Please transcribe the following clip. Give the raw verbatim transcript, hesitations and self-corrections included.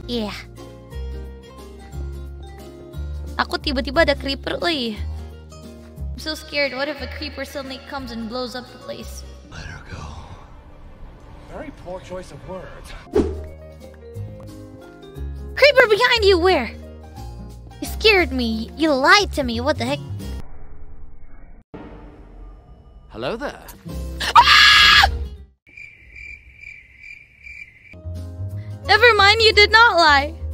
Yeah. Takut tiba-tiba ada creeper, uy. I'm so scared. What if a creeper suddenly comes and blows up the place? Let her go. Very poor choice of words. Creeper behind you, where? You scared me. You lied to me. What the heck? Hello there. Ah! Never mind, you did not lie.